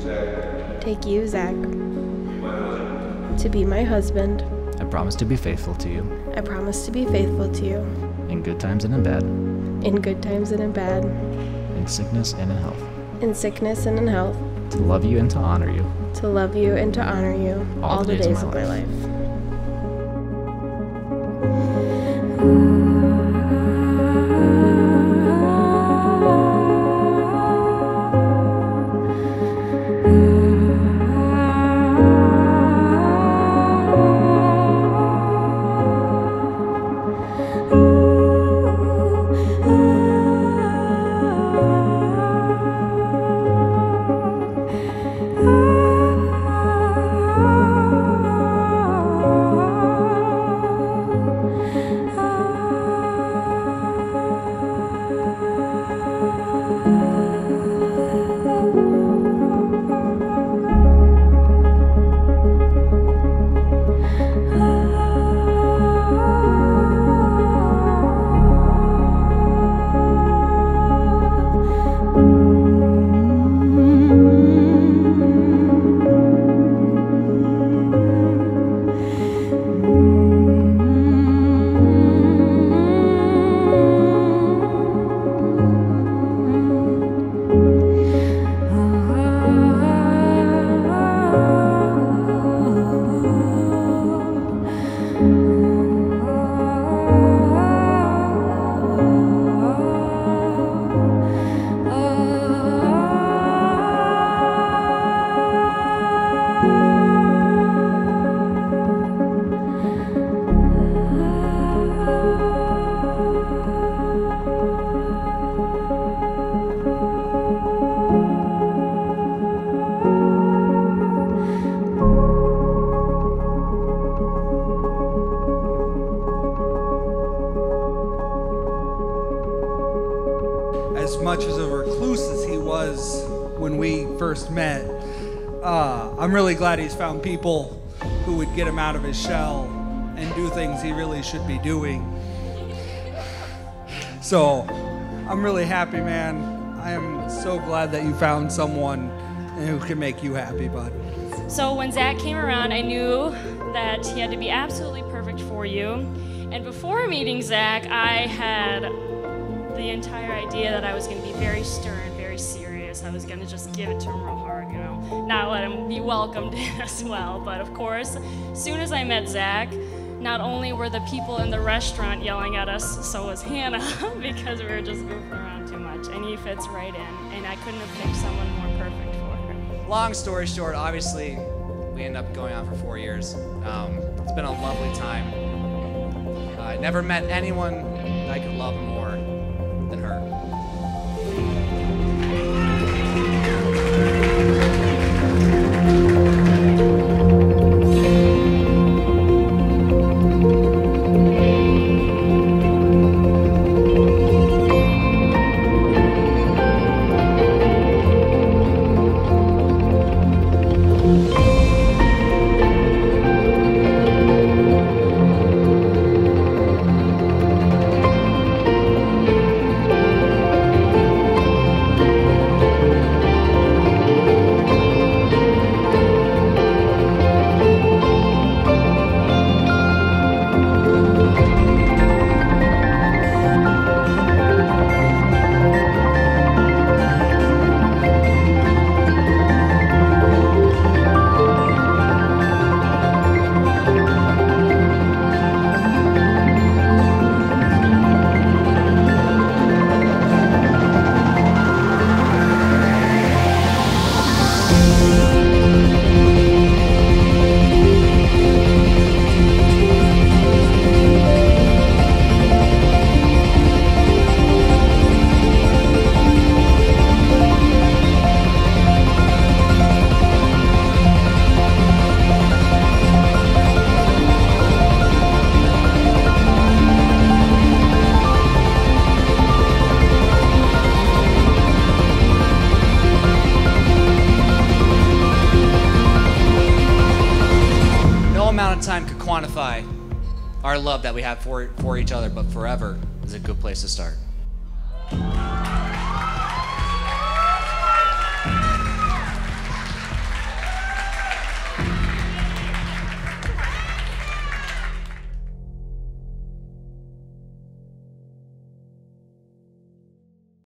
take you, Zach, to be my husband. I promise to be faithful to you. I promise to be faithful to you. In good times and in bad. In good times and in bad. In sickness and in health. In sickness and in health. To love you and to honor you. To love you and to honor you all the days of my life. As much as a recluse as he was when we first met, I'm really glad he's found people who would get him out of his shell and do things he really should be doing. So I'm really happy, man. I am so glad that you found someone who can make you happy, bud. So when Zach came around, I knew that he had to be absolutely perfect for you. And before meeting Zach, I had the entire idea that I was going to be very stern, very serious. I was going to just give it to him real hard, you know, not let him be welcomed in as well. But of course, as soon as I met Zach, not only were the people in the restaurant yelling at us, so was Hannah, because we were just goofing around too much. And he fits right in, and I couldn't have picked someone more perfect for her. Long story short, obviously, we ended up going on for 4 years. It's been a lovely time. I never met anyone that I could love more than her. Time could quantify our love that we have for each other, but forever is a good place to start.